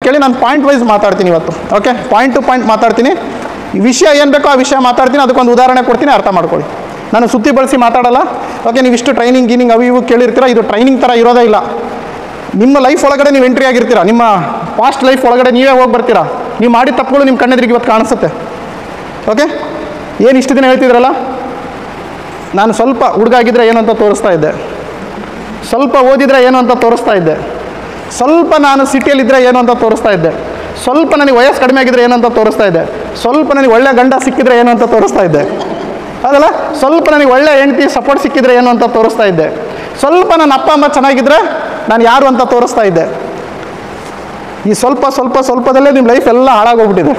ಕೇಳಿ, ನಾನು point wise ಮಾತಾಡ್ತೀನಿ ಇವತ್ತು. ಓಕೆ, ಪಾಯಿಂಟ್ ಟು ಪಾಯಿಂಟ್ ಮಾತಾಡ್ತೀನಿ. ವಿಷಯ ಏನು ಬೇಕೋ ಆ ವಿಷಯ ಮಾತಾಡ್ತೀನಿ, ಅದಕ್ಕೊಂದು ಉದಾಹರಣೆ ಕೊಡ್ತೀನಿ, ಅರ್ಥ ಮಾಡ್ಕೊಳ್ಳಿ. ನಾನು ಸುತ್ತಿ ಬಳಸಿ ಮಾತಾಡಲ್ಲ. ಓಕೆ, ನೀವು ಇಷ್ಟು ಟ್ರೈನಿಂಗ್ ಗೀನಿಂಗ್ ಅವು ಇವು ಕೇಳಿರ್ತೀರ, ಇದು ಟ್ರೈನಿಂಗ್ ಥರ ಇರೋದೇ ಇಲ್ಲ. ನಿಮ್ಮ ಲೈಫ್ ಒಳಗಡೆ ನೀವು ಎಂಟ್ರಿ ಆಗಿರ್ತೀರ, ನಿಮ್ಮ ಪಾಸ್ಟ್ ಲೈಫ್ ಒಳಗಡೆ ನೀವೇ ಹೋಗಿ ಬರ್ತೀರಾ. ನೀವು ಮಾಡಿದ ತಪ್ಪುಗಳು ನಿಮ್ಮ ಕಣ್ಣೆದುರಿಗೆ ಇವತ್ತು ಕಾಣಿಸುತ್ತೆ. ಓಕೆ, ಏನು ಇಷ್ಟು ದಿನ ಹೇಳ್ತಿದ್ರಲ್ಲ, ನಾನು ಸ್ವಲ್ಪ ಹುಡುಗಾಗಿದ್ದರೆ ಏನು ಅಂತ ತೋರಿಸ್ತಾ ಇದ್ದೆ, ಸ್ವಲ್ಪ ಓದಿದರೆ ಏನು ಅಂತ ತೋರಿಸ್ತಾ ಇದ್ದೆ, ಸ್ವಲ್ಪ ನಾನು ಸಿಟಿಯಲ್ಲಿದ್ದರೆ ಏನು ಅಂತ ತೋರಿಸ್ತಾ ಇದ್ದೆ, ಸ್ವಲ್ಪ ನನಗೆ ವಯಸ್ಸು ಕಡಿಮೆ ಆಗಿದ್ರೆ ಏನು ಅಂತ ತೋರಿಸ್ತಾ ಇದ್ದೆ, ಸ್ವಲ್ಪ ನನಗೆ ಒಳ್ಳೆ ಗಂಡ ಸಿಕ್ಕಿದ್ರೆ ಏನು ಅಂತ ತೋರಿಸ್ತಾ ಇದ್ದೆ, ಅದಲ್ಲ, ಸ್ವಲ್ಪ ನನಗೆ ಒಳ್ಳೆ ಹೆಂಡತಿ ಸಪೋರ್ಟ್ ಸಿಕ್ಕಿದ್ರೆ ಏನು ಅಂತ ತೋರಿಸ್ತಾ ಇದ್ದೆ, ಸ್ವಲ್ಪ ನನ್ನ ಅಪ್ಪ ಅಮ್ಮ ಚೆನ್ನಾಗಿದ್ದರೆ ನಾನು ಯಾರು ಅಂತ ತೋರಿಸ್ತಾ ಇದ್ದೆ. ಈ ಸ್ವಲ್ಪದಲ್ಲೇ ನಿಮ್ಮ ಲೈಫ್ ಎಲ್ಲ ಹಾಳಾಗೋಗ್ಬಿಟ್ಟಿದೆ.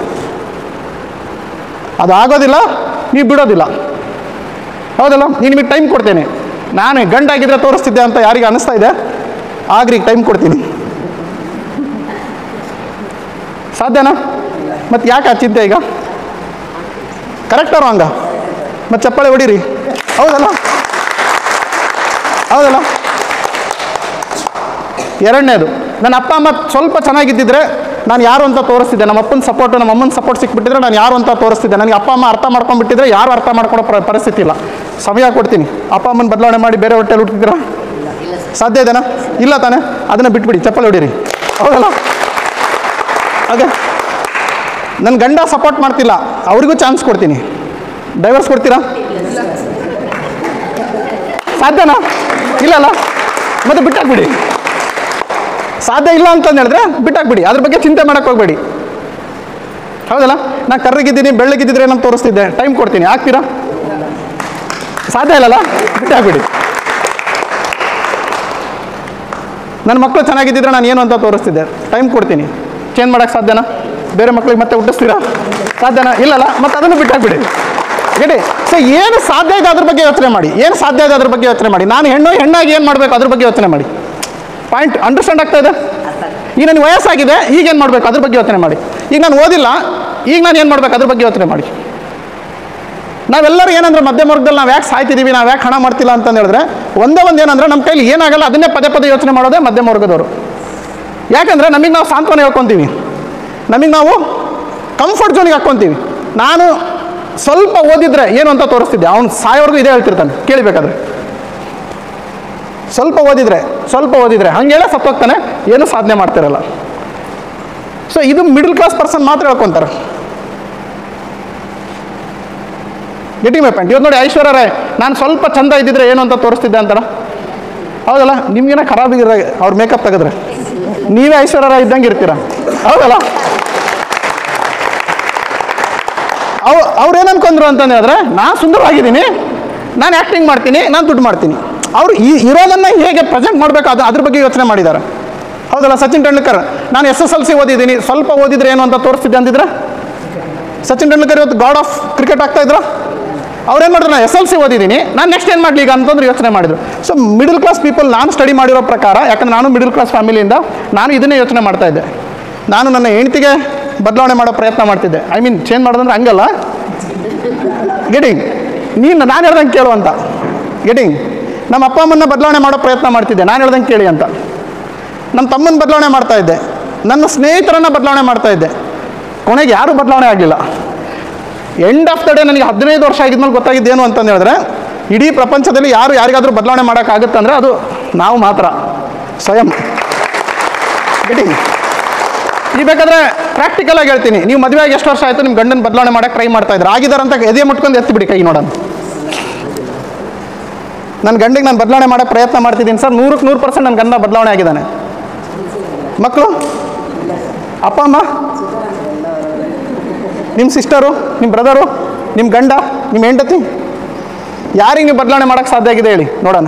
ಅದು ಆಗೋದಿಲ್ಲ, ನೀವು ಬಿಡೋದಿಲ್ಲ. ಹೌದಲ್ಲ, ನೀನು ನಿಮಗೆ ಟೈಮ್ ಕೊಡ್ತೇನೆ. ನಾನು ಗಂಡಾಗಿದ್ದರೆ ತೋರಿಸ್ತಿದ್ದೆ ಅಂತ ಯಾರಿಗೆ ಅನ್ನಿಸ್ತಾ ಇದೆ, ಆಗ್ರಿಗೆ ಟೈಮ್ ಕೊಡ್ತೀನಿ. ಸಾಧ್ಯನಾ? ಮತ್ತು ಯಾಕೆ ಆ ಚಿಂತೆ ಈಗ? ಕರೆಕ್ಟಾ ರಾಂಗ? ಮತ್ತು ಚಪ್ಪಾಳೆ ಹೊಡೀರಿ. ಹೌದಲ್ಲ? ಎರಡನೇದು, ನನ್ನ ಅಪ್ಪ ಅಮ್ಮ ಸ್ವಲ್ಪ ಚೆನ್ನಾಗಿದ್ದಿದ್ರೆ ನಾನು ಯಾರು ಅಂತ ತೋರಿಸ್ತಿದ್ದೆ. ನಮ್ಮ ಅಪ್ಪನ ಸಪೋರ್ಟು, ನಮ್ಮ ಅಮ್ಮನ ಸಪೋರ್ಟ್ ಸಿಕ್ಬಿಟ್ಟಿದ್ರೆ ನಾನು ಯಾರು ಅಂತ ತೋರಿಸ್ತಿದ್ದೆ. ನನಗೆ ಅಪ್ಪ ಅಮ್ಮ ಅರ್ಥ ಮಾಡ್ಕೊಂಡ್ಬಿಟ್ಟಿದ್ರೆ ಯಾರು ಅರ್ಥ ಮಾಡ್ಕೊಳೋ ಪರಿಸ್ಥಿತಿ ಇಲ್ಲ. ಸಮಯ ಕೊಡ್ತೀನಿ. ಅಪ್ಪ ಅಮ್ಮನ ಬದಲಾವಣೆ ಮಾಡಿ ಬೇರೆ ಹೊಟ್ಟೆಲಿ ಹುಟ್ಟಿದ್ದೀರಾ? ಸಾಧ್ಯ ಇದೆನಾ? ಇಲ್ಲ ತಾನೆ? ಅದನ್ನು ಬಿಟ್ಬಿಡಿ, ಚಪ್ಪಲಿ ಹೊಡೀರಿ. ಹೌದಲ್ಲ? ಓಕೆ, ನನ್ನ ಗಂಡ ಸಪೋರ್ಟ್ ಮಾಡ್ತಿಲ್ಲ, ಅವರಿಗೂ ಚಾನ್ಸ್ ಕೊಡ್ತೀನಿ. ಡೈವರ್ಸ್ ಕೊಡ್ತೀರಾ? ಸಾಧ್ಯನಾ? ಇಲ್ಲಲ್ಲ? ಮತ್ತೆ ಬಿಟ್ಟಾಕ್ಬಿಡಿ. ಸಾಧ್ಯ ಇಲ್ಲ ಅಂತಂದು ಹೇಳಿದ್ರೆ ಬಿಟ್ಟಾಕ್ಬಿಡಿ, ಅದ್ರ ಬಗ್ಗೆ ಚಿಂತೆ ಮಾಡೋಕ್ಕೆ ಹೋಗಬೇಡಿ. ಹೌದಲ್ಲ? ನಾನು ಕರ್ರಗಿದ್ದೀನಿ, ಬೆಳ್ಳಗಿದ್ದಿದ್ರೆ ಏನಂತ ತೋರಿಸ್ತಿದ್ದೆ, ಟೈಮ್ ಕೊಡ್ತೀನಿ, ಆಗ್ತೀರಾ? ಸಾಧ್ಯ ಇಲ್ಲಲ್ಲ? ಬಿಟ್ಟಾಕ್ಬಿಡಿ. ನನ್ನ ಮಕ್ಕಳು ಚೆನ್ನಾಗಿದ್ದಿದ್ರೆ ನಾನು ಏನು ಅಂತ ತೋರಿಸ್ತಿದ್ದೆ, ಟೈಮ್ ಕೊಡ್ತೀನಿ, ಚೇಂಜ್ ಮಾಡೋಕ್ಕೆ ಸಾಧ್ಯನಾ? ಬೇರೆ ಮಕ್ಕಳಿಗೆ ಮತ್ತೆ ಹುಟ್ಟಿಸ್ತೀರಾ? ಸಾಧ್ಯನಾ? ಇಲ್ಲಲ್ಲ? ಮತ್ತು ಅದನ್ನು ಬಿಟ್ಟಾಕ್ಬಿಡಿ. ಗೆಡಿ. ಸೊ ಏನು ಸಾಧ್ಯ ಇದೆ ಅದ್ರ ಬಗ್ಗೆ ಯೋಚನೆ ಮಾಡಿ, ಏನು ಸಾಧ್ಯ ಇದೆ ಅದ್ರ ಬಗ್ಗೆ ಯೋಚನೆ ಮಾಡಿ. ನಾನು ಹೆಣ್ಣಾಗಿ ಏನು ಮಾಡಬೇಕು ಅದ್ರ ಬಗ್ಗೆ ಯೋಚನೆ ಮಾಡಿ. ಪಾಯಿಂಟ್ ಅಂಡರ್ಸ್ಟ್ಯಾಂಡ್ ಆಗ್ತಾ ಇದೆ? ಈಗ ನನಗೆ ವಯಸ್ಸಾಗಿದೆ, ಈಗ ಏನು ಮಾಡಬೇಕು ಅದ್ರ ಬಗ್ಗೆ ಯೋಚನೆ ಮಾಡಿ. ಈಗ ನಾನು ಓದಿಲ್ಲ, ಈಗ ನಾನು ಏನು ಮಾಡಬೇಕು ಅದ್ರ ಬಗ್ಗೆ ಯೋಚನೆ ಮಾಡಿ. ನಾವೆಲ್ಲರೂ ಏನಂದ್ರೆ ಮಧ್ಯಮ ವರ್ಗದಲ್ಲಿ ನಾವು ಯಾಕೆ ಸಾಯ್ತಿದ್ದೀವಿ, ನಾವು ಯಾಕೆ ಹಣ ಮಾಡ್ತಿಲ್ಲ ಅಂತಂದು ಹೇಳಿದ್ರೆ ಒಂದೇ ಒಂದು ಏನಂದ್ರೆ ನಮ್ಮ ಕೈಲಿ ಏನಾಗಲ್ಲ ಅದನ್ನೇ ಪದೇ ಯೋಚನೆ ಮಾಡೋದೇ ಮಧ್ಯಮ ವರ್ಗದವರು. ಯಾಕಂದರೆ ನಮಗೆ ನಾವು ಸಾಂತ್ವನ ಹೇಳ್ಕೊತೀವಿ, ನಮಗೆ ನಾವು ಕಂಫರ್ಟ್ ಝೋನಿಗೆ ಹಾಕ್ಕೊತೀವಿ. ನಾನು ಸ್ವಲ್ಪ ಓದಿದ್ರೆ ಏನು ಅಂತ ತೋರಿಸ್ತಿದ್ದೆ, ಅವನು ಸಾಯೋವರೆಗೂ ಇದೇ ಹೇಳ್ತಿರ್ತಾನೆ, ಕೇಳಬೇಕಾದ್ರೆ. ಸ್ವಲ್ಪ ಓದಿದ್ರೆ ಹಂಗೇಳ ಸತ್ತೋಗ್ತಾನೆ, ಏನೂ ಸಾಧನೆ ಮಾಡ್ತಿರಲ್ಲ. ಸೊ ಇದು ಮಿಡಲ್ ಕ್ಲಾಸ್ ಪರ್ಸನ್ ಮಾತ್ರ ಹೇಳ್ಕೊತಾರೆ. Getting my point. ಇವತ್ತು ನೋಡಿ ಐಶ್ವರ್ಯ ರಾಯ್, ನಾನು ಸ್ವಲ್ಪ ಚಂದ ಇದ್ದಿದ್ರೆ ಏನು ಅಂತ ತೋರಿಸ್ತಿದ್ದೆ ಅಂತಾರ. ಹೌದಲ್ಲ? ನಿಮ್ಗೇನ ಖರಾಬಿಗಿರ ಅವ್ರ ಮೇಕಪ್ ತೆಗೆದ್ರೆ ನೀವೇ ಐಶ್ವರ್ಯ ರಾಯ್ ಇದ್ದಂಗೆ ಇರ್ತೀರ. ಹೌದಲ್ಲ? ಅವ್ರು ಏನು ಅನ್ಕೊಂಡ್ರು ಅಂತಂದು ಹೇಳಿದ್ರೆ, ನಾನು ಸುಂದರವಾಗಿದ್ದೀನಿ, ನಾನು ಆ್ಯಕ್ಟಿಂಗ್ ಮಾಡ್ತೀನಿ, ನಾನು ದುಡ್ಡು ಮಾಡ್ತೀನಿ. ಅವರು ಇರೋದನ್ನು ಹೇಗೆ ಪ್ರೆಸೆಂಟ್ ಮಾಡಬೇಕು ಅದ್ರ ಬಗ್ಗೆ ಯೋಚನೆ ಮಾಡಿದ್ದಾರೆ. ಹೌದಲ್ಲ? ಸಚಿನ್ ತೆಂಡೂಲ್ಕರ್, ನಾನು SSLC ಓದಿದ್ದೀನಿ, ಸ್ವಲ್ಪ ಓದಿದ್ರೆ ಏನು ಅಂತ ತೋರಿಸ್ತಿದ್ದೆ ಅಂತಿದ್ರೆ ಸಚಿನ್ ತೆಂಡೂಲ್ಕರ್ ಇವತ್ತು ಗಾಡ್ ಆಫ್ ಕ್ರಿಕೆಟ್ ಆಗ್ತಾ ಇದ್ರು. ಅವ್ರೇನು ಮಾಡಿದ್ರು, ನಾನು SLC ಓದಿದ್ದೀನಿ, ನಾನು ನೆಕ್ಸ್ಟ್ ಏನು ಮಾಡಲಿ ಈಗ ಅಂತಂದ್ರೆ ಯೋಚನೆ ಮಾಡಿದ್ರು. ಸೊ ಮಿಡಲ್ ಕ್ಲಾಸ್ ಪೀಪಲ್, ನಾನು ಸ್ಟಡಿ ಮಾಡಿರೋ ಪ್ರಕಾರ, ಯಾಕಂದ್ರೆ ನಾನು ಮಿಡಲ್ ಕ್ಲಾಸ್ ಫ್ಯಾಮಿಲಿಯಿಂದ ನಾನು ಇದನ್ನೇ ಯೋಚನೆ ಮಾಡ್ತಾ ಇದ್ದೆ. ನಾನು ನನ್ನ ಹೆಂಡತಿಗೆ ಬದಲಾವಣೆ ಮಾಡೋ ಪ್ರಯತ್ನ ಮಾಡ್ತಿದ್ದೆ. ಐ ಮೀನ್ ಚೇಂಜ್ ಮಾಡೋದಂದ್ರೆ ಹಂಗಲ್ಲ, ಗೆಟಿಂಗ್ ನಾನು ಹೇಳ್ದಂಗೆ ಕೇಳು ಅಂತ. ಗೆಟಿಂಗ್ ನಮ್ಮ ಅಪ್ಪ ಅಮ್ಮನ್ನ ಬದಲಾವಣೆ ಮಾಡೋ ಪ್ರಯತ್ನ ಮಾಡ್ತಿದ್ದೆ, ನಾನು ಹೇಳ್ದಂಗೆ ಕೇಳಿ ಅಂತ. ನಮ್ಮ ತಮ್ಮನ ಬದಲಾವಣೆ ಮಾಡ್ತಾ ಇದ್ದೆ, ನನ್ನ ಸ್ನೇಹಿತರನ್ನು ಬದಲಾವಣೆ ಮಾಡ್ತಾ ಇದ್ದೆ. ಕೊನೆಗೆ ಯಾರೂ ಬದಲಾವಣೆ ಆಗಲಿಲ್ಲ. ಎಂಡ್ ಆಫ್ ದ ಡೇ ನನಗೆ 15 ವರ್ಷ ಆಗಿದ್ಮೇಲೆ ಗೊತ್ತಾಗಿದ್ದೇನು ಅಂತಂದು ಹೇಳಿದ್ರೆ, ಇಡೀ ಪ್ರಪಂಚದಲ್ಲಿ ಯಾರಿಗಾದರೂ ಬದಲಾವಣೆ ಮಾಡೋಕ್ಕಾಗುತ್ತಂದರೆ ಅದು ನಾವು ಮಾತ್ರ, ಸ್ವಯಂ. ಗೆಟಿಂಗ್ ಈಗ ಬೇಕಾದರೆ ಪ್ರಾಕ್ಟಿಕಲಾಗಿ ಹೇಳ್ತೀನಿ, ನೀವು ಮದುವೆಯಾಗಿ ಎಷ್ಟು ವರ್ಷ ಆಯಿತು, ನಿಮ್ಮ ಗಂಡನ ಬದಲಾವಣೆ ಮಾಡೋಕ್ಕೆ ಟ್ರೈ ಮಾಡ್ತಾ ಇದ್ದಾರೆ, ಆಗಿದ್ದಾರೆ ಅಂತ ಎದೆ ಮುಟ್ಕೊಂಡು ಎತ್ತಿಬಿಡಿ ಕೈ ನೋಡೋಣ. ನನ್ನ ಗಂಡಿಗೆ ನಾನು ಬದಲಾವಣೆ ಮಾಡೋಕ್ಕೆ ಪ್ರಯತ್ನ ಮಾಡ್ತಿದ್ದೀನಿ ಸರ್, 100% ನನ್ನ ಗಂಡ ಬದಲಾವಣೆ ಆಗಿದ್ದಾನೆ. ಮಕ್ಕಳು, ಅಪ್ಪ ಅಮ್ಮ, ನಿಮ್ಮ ಸಿಸ್ಟರು, ನಿಮ್ಮ ಬ್ರದರು, ನಿಮ್ಮ ಗಂಡ, ನಿಮ್ಮ ಹೆಂಡತಿ, ಯಾರಿಗೆ ನೀವು ಬದಲಾವಣೆ ಮಾಡೋಕ್ಕೆ ಸಾಧ್ಯ ಆಗಿದೆ ಹೇಳಿ ನೋಡೋಣ.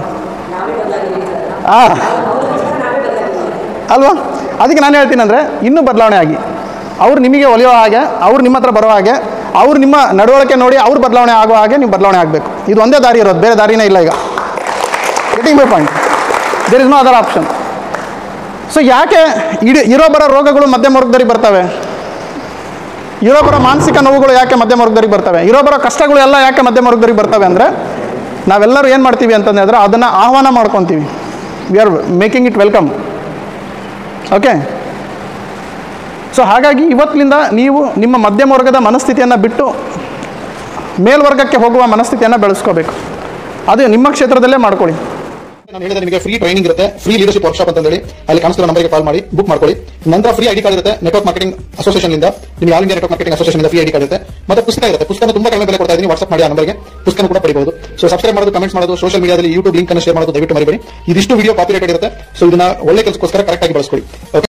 ಅಲ್ವಾ? ಅದಕ್ಕೆ ನಾನು ಹೇಳ್ತೀನಿ ಅಂದರೆ, ಇನ್ನೂ ಬದಲಾವಣೆ ಆಗಿ, ಅವ್ರು ನಿಮಗೆ ಒಲಿಯೋ ಹಾಗೆ, ಅವ್ರು ನಿಮ್ಮ ಹತ್ರ ಬರೋ ಹಾಗೆ, ಅವ್ರು ನಿಮ್ಮ ನಡವಳಿಕೆ ನೋಡಿ ಅವ್ರು ಬದಲಾವಣೆ ಆಗೋ ಹಾಗೆ ನೀವು ಬದಲಾವಣೆ ಆಗಬೇಕು. ಇದು ಒಂದೇ ದಾರಿ ಇರೋದು, ಬೇರೆ ದಾರಿನೇ ಇಲ್ಲ ಈಗ. Getting my point. There is no other option. So ಯಾಕೆ ಇರೋ ಬರೋ ರೋಗಗಳು ಮಧ್ಯಮ ವರ್ಗದವರಿಗೆ ಬರ್ತವೆ? ಇರೋ ಬರೋ ಮಾನಸಿಕ ನೋವುಗಳು ಯಾಕೆ ಮಧ್ಯಮ ವರ್ಗದವರಿಗೆ ಬರ್ತವೆ? ಇರೋ ಬರೋ ಕಷ್ಟಗಳು ಎಲ್ಲ ಯಾಕೆ ಮಧ್ಯಮ ವರ್ಗದವರಿಗೆ ಬರ್ತವೆ ಅಂದರೆ, ನಾವೆಲ್ಲರೂ ಏನು ಮಾಡ್ತೀವಿ ಅಂತಂದರೆ ಅದನ್ನು ಆಹ್ವಾನ ಮಾಡ್ಕೊತೀವಿ. We are making it welcome. Okay, so ಹಾಗಾಗಿ ಇವತ್ತಿನಿಂದ ನೀವು ನಿಮ್ಮ ಮಧ್ಯಮ ವರ್ಗದ ಮನಸ್ಥಿತಿಯನ್ನು ಬಿಟ್ಟು ಮೇಲ್ವರ್ಗಕ್ಕೆ ಹೋಗುವ ಮನಸ್ಥಿತಿಯನ್ನು ಬೆಳೆಸ್ಕೋಬೇಕು. ಅದು ನಿಮ್ಮ ಕ್ಷೇತ್ರದಲ್ಲೇ ಮಾಡ್ಕೊಳ್ಳಿ. ನಾನು ಹೇಳಿದ್ರೆ ನಿಮಗೆ ಫ್ರೀ ಟ್ರೈನಿಂಗ್ ಇರುತ್ತೆ, ಫ್ರೀ ಲೀಡರ್ಶಿಪ್ ವರ್ಕ್ಶಾಪ್ ಅಂತ ಹೇಳಿ ಅಲ್ಲಿ ಕಾಣಿಸ್ತಿರೋ ನಂಬರ್ಗೆ ಕಾಲ್ ಮಾಡಿ ಬುಕ್ ಮಾಡ್ಕೊಳ್ಳಿ. ನಂತರ ಫ್ರೀ ಐಡಿ ಕಾರ್ಡ್ ಇರುತ್ತೆ ನೆಟ್ವರ್ಕ್ ಮಾರ್ಕೆಟಿಂಗ್ ಅಸೋಸಿಯೇಷನ್ ಇಂದ, ನಿಮಗೆ all India network marketing association ಇಂದ ಫ್ರೀ ಐಡಿ ಕಾರ್ಡ್ ಇರುತ್ತೆ. ಮತ್ತೆ ಪುಸ್ತಕ ಇರುತ್ತೆ, ಪುಸ್ತಕ ತುಂಬಾ ಕಡಿಮೆ ಬೆಲೆ ಕೊಡ್ತಾ ಇದ್ದೀನಿ, ವಾಟ್ಸ್ಆಪ್ ಮಾಡಿ ಆ ನಂಬರ್ಗೆ ಪುಸ್ತಕ ಕೂಡ ಪಡಿಬಹುದು. ಸೊ ಸಬ್ಸ್ಕ್ರೈಬ್ ಮಾಡೋದು, ಕಮೆಂಟ್ಸ್ ಮಾಡೋದು, ಸೋಷಿಯಲ್ ಮೀಡಿಯಾದಲ್ಲಿ ಯೂಟ್ಯೂಬ್ ಲಿಂಕ್ ಅನ್ನು ಶೇರ್ ಮಾಡೋದು ದಯವಿಟ್ಟು ಮರಿಬೇಡಿ. ಇದಿಷ್ಟು ವಿಡಿಯೋ ಕಾಪಿರೈಟೆಡ್ ಇರುತ್ತೆ, ಸೊ ಇದನ್ನ ಒಳ್ಳೆ ಕೆಲಸಕ್ಕೋಸ್ಕರ ಕರೆಕ್ಟ್ ಆಗಿ ಬಳಸ್ಕೊಳ್ಳಿ. ಓಕೆ.